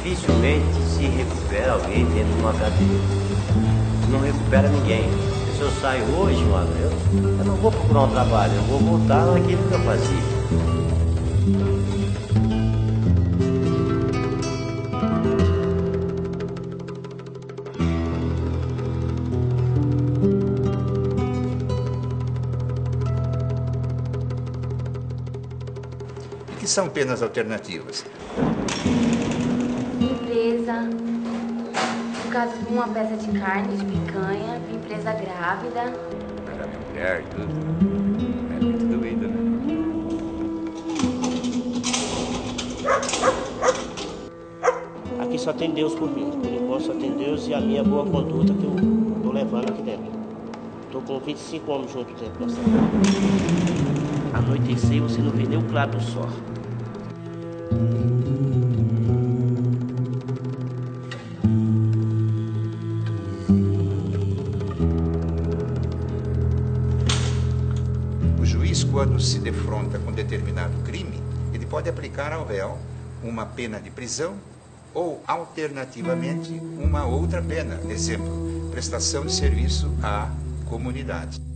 Dificilmente se recupera alguém dentro de uma cadeia. Não recupera ninguém. Se eu saio hoje, mano, eu não vou procurar um trabalho, eu vou voltar naquilo que eu fazia. O que são penas alternativas? Empresa, no caso de uma peça de carne, de picanha, empresa grávida. Para minha mulher e tudo. É muito doído, né? Aqui só tem Deus por mim. Por enquanto só tem Deus e a minha boa conduta que eu tô levando aqui dentro. Tô com 25 homens junto dentro da sala. Anoitecer você não vê nem o claro do sol. O juiz, quando se defronta com determinado crime, ele pode aplicar ao réu uma pena de prisão ou, alternativamente, uma outra pena. Exemplo, prestação de serviço à comunidade.